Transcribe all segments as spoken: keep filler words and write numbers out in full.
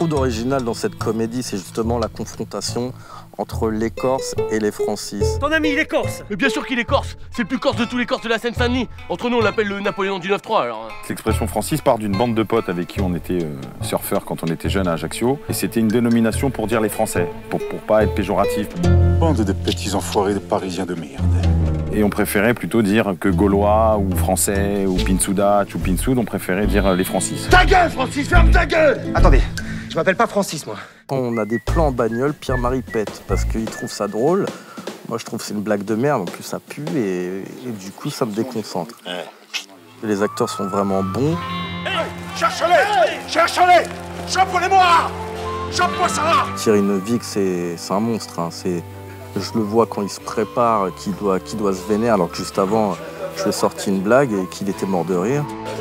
trouve d'original dans cette comédie, c'est justement la confrontation entre les Corses et les Francis. Ton ami, il est corse. Mais bien sûr qu'il est corse. C'est le plus corse de tous les corses de la Seine-Saint-Denis. Entre nous, on l'appelle le Napoléon du neuf trois, alors. L'expression Francis part d'une bande de potes avec qui on était euh, surfeurs quand on était jeunes à Ajaccio. Et c'était une dénomination pour dire les Français, pour, pour pas être péjoratif. Bande de petits enfoirés de Parisiens de merde. Et on préférait plutôt dire que Gaulois ou Français ou Pinsoudat ou Pinsoud, on préférait dire les Francis. Ta gueule, Francis, ferme ta gueule! Attendez, je m'appelle pas Francis, moi. Quand on a des plans en bagnole, Pierre-Marie pète parce qu'il trouve ça drôle. Moi, je trouve que c'est une blague de merde, en plus ça pue et, et du coup, ça me déconcentre. Ouais. Les acteurs sont vraiment bons. Hey, cherche-les! Cherche-les! Chope-les-moi! Chope-moi ça là! Thierry Neuville, c'est un monstre. Hein. Je le vois quand il se prépare, qu'il doit, qu'il doit se vénérer, alors que juste avant, je lui ai sorti une blague et qu'il était mort de rire.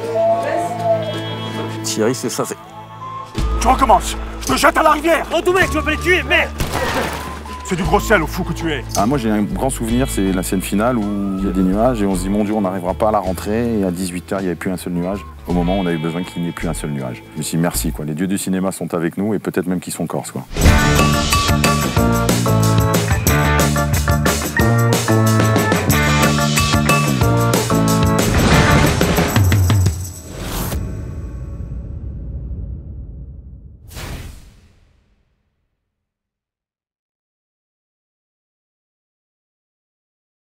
Thierry, c'est ça, c'est... Tu recommences! Je te jette à la rivière! Oh, tout mec, tu vas pas les tuer, merde! C'est du gros sel au fou que tu es! Ah, moi j'ai un grand souvenir, c'est la scène finale où il y a des nuages et on se dit mon Dieu, on n'arrivera pas à la rentrée. Et à dix-huit heures, il n'y avait plus un seul nuage. Au moment où on a eu besoin qu'il n'y ait plus un seul nuage. Je me suis dit merci, quoi. Les dieux du cinéma sont avec nous et peut-être même qu'ils sont corses, quoi.